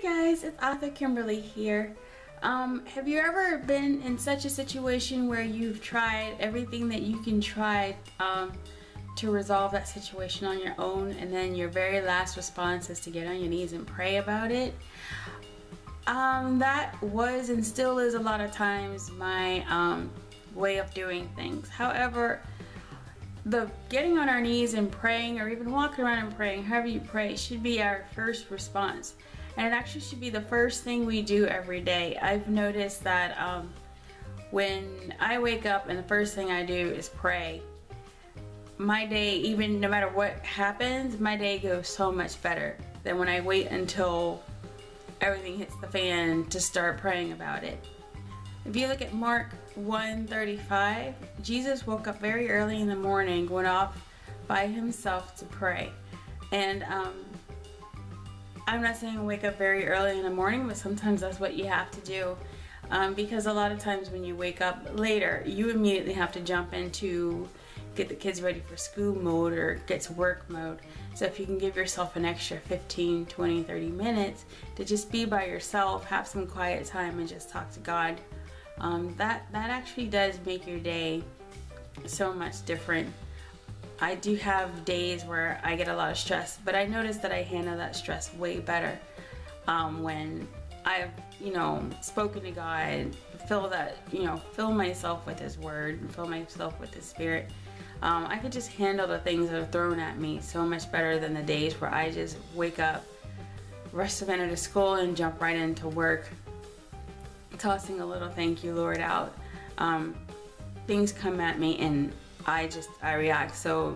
guys, it's AuthorKimberly here. Have you ever been in such a situation where you've tried everything that you can try to resolve that situation on your own, and then your very last response is to get on your knees and pray about it? That was and still is a lot of times my way of doing things. However, the getting on our knees and praying, or even walking around and praying, however you pray, should be our first response. And it actually should be the first thing we do every day. I've noticed that when I wake up and the first thing I do is pray, my day, even no matter what happens, my day goes so much better than when I wait until everything hits the fan to start praying about it. If you look at Mark 1:35, Jesus woke up very early in the morning, went off by himself to pray. And I'm not saying wake up very early in the morning, but sometimes that's what you have to do, because a lot of times when you wake up later, you immediately have to jump into get the kids ready for school mode or get to work mode. So if you can give yourself an extra 15, 20, 30 minutes to just be by yourself, have some quiet time and just talk to God, that actually does make your day so much different. I do have days where I get a lot of stress, but I notice that I handle that stress way better when I've, spoken to God, fill myself with His Word, fill myself with His Spirit. I could just handle the things that are thrown at me so much better than the days where I just wake up, rush the minute to school, and jump right into work, tossing a little "thank you, Lord" out. Things come at me and I react so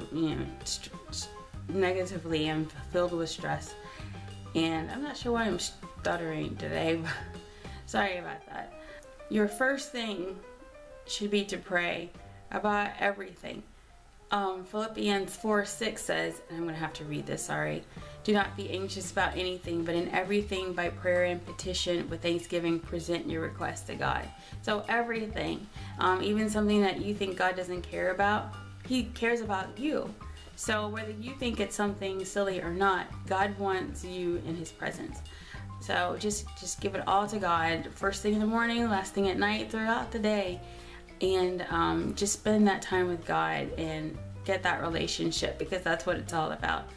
negatively and filled with stress, and I'm not sure why I'm stuttering today, but sorry about that. Your first thing should be to pray about everything. Philippians 4:6 says, and I'm going to have to read this, sorry. "Do not be anxious about anything, but in everything by prayer and petition with thanksgiving present your requests to God." So everything, even something that you think God doesn't care about, He cares about you. So whether you think it's something silly or not, God wants you in His presence. So just give it all to God, first thing in the morning, last thing at night, throughout the day. And just spend that time with God and get that relationship, because that's what it's all about.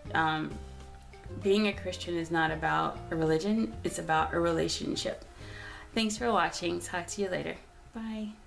Being a Christian is not about a religion, it's about a relationship. Thanks for watching. Talk to you later. Bye.